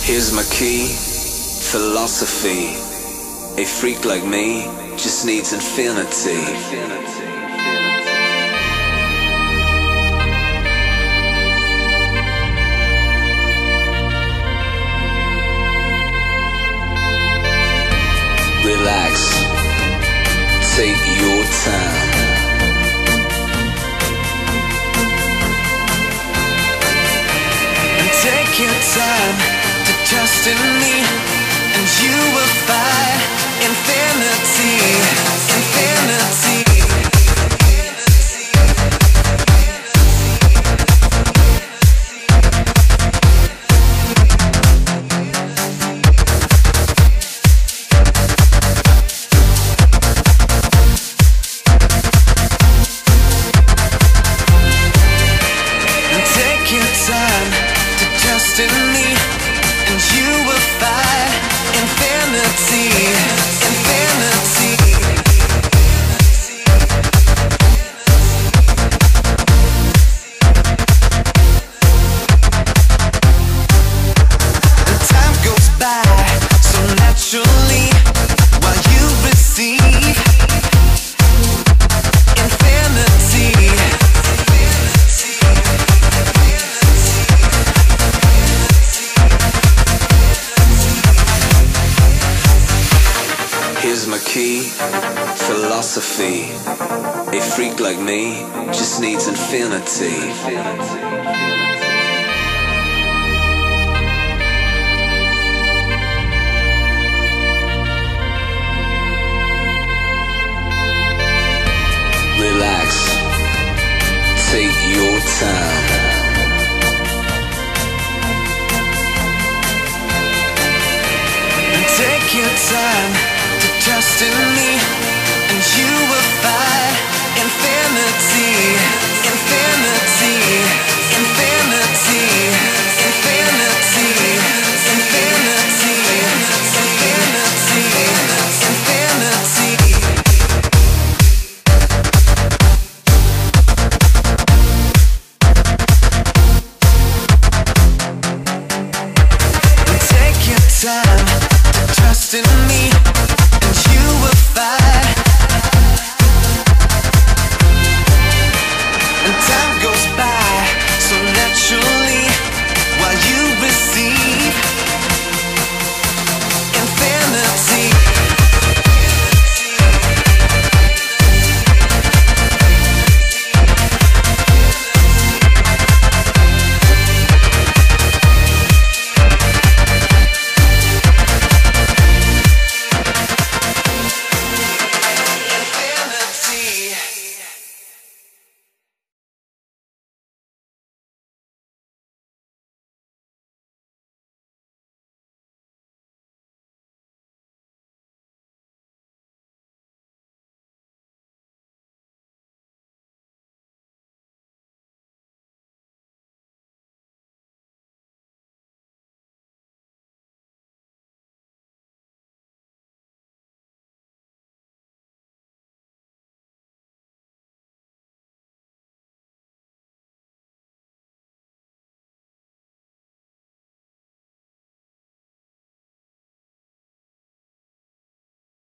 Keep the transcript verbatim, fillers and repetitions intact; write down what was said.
Here's my key, philosophy. A freak like me just needs infinity. Relax, take your time. And take your time to trust in me, and you will find infinity, infinity. Here's my key, philosophy. A freak like me just needs infinity. Relax, take your time. Take your time to trust in me, and you will find infinity.